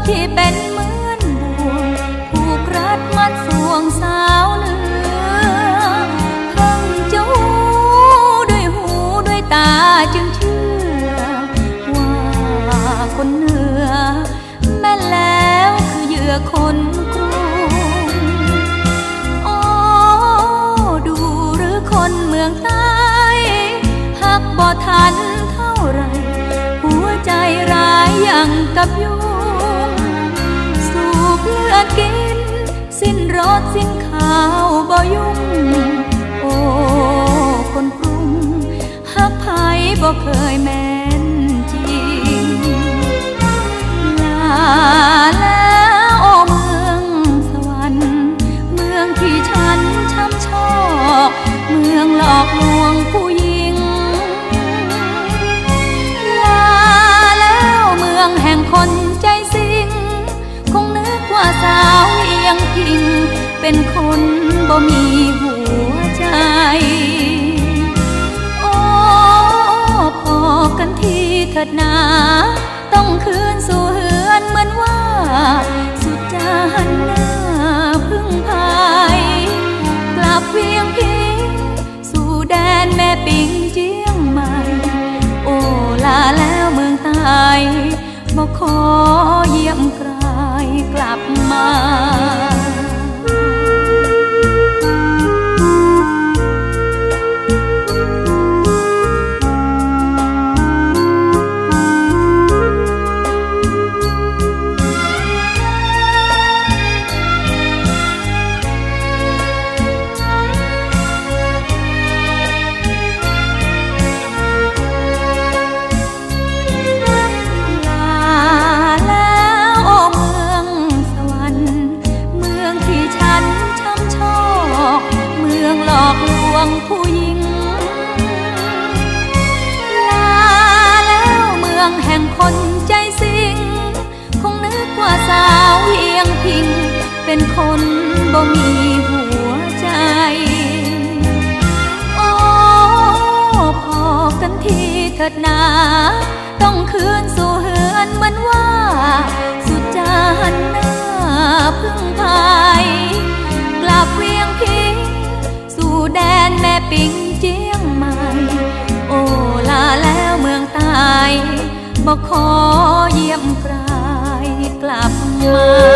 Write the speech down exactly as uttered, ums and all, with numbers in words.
ที่เป็นเหมือนบ่วงผูกรัดมัดสวงสาวเหนือเพิ่งจูด้วยหูด้วยตาจึงเชื่อว่าคนเหนือแม่แล้วคือเหยื่อคนกรุงโอ้ดูหรือคนเมืองใต้หักบ่ทันเท่าไรหัวใจร้ายอย่างกับยุงสูบเลือดกินสิ้นรสสิ้นข้าวบ่ยุ่งโอ้คนกรุงหักไผบ่เคยแม่นจริงลาแล้วโอ้เมืองสวรรค์เมืองที่ฉันช้ำชอกเมืองหลอกลวงผู้หญิงลาแล้วเมืองแห่งคนใจสิงคงนึกว่าสาวเอียงพิงเป็นคนบ่มีหัวใจโอ้พอกันทีเถิดนาต้องคืนสู่เฮือนเหมือนว่าสุดจะหันหน้าพึ่งพายกลับเวียงพิงสู่แดนแม่ปิงเจียงใหม่โอ้ลาแล้วเมืองใต้บ่ขอเยี่ยมไกลกลับมาผู้หญิงลาแล้วเมืองแห่งคนใจสิงคงนึกว่าสาวเอียงพิงเป็นคนบ่มีหัวใจโอ้พอกันทีเถิดนาต้องคืนสู่เฮือนเหมือนว่าสุดจะหันหน้าพึ่งพายกลับเวียงพิงสู่แดนแม่ปิงเจียงใหม่โอ้ลาแล้วเมืองใต้บ่ขอเยี่ยมไกลกลับมา